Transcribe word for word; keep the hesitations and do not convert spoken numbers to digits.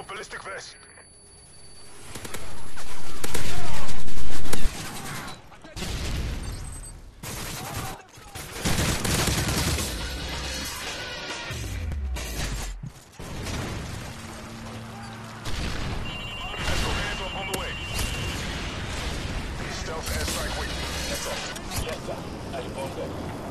ballistic vest. Missile hands-up on the way. Stealth airstrike waiting. That's all. Yes, sir. I report that.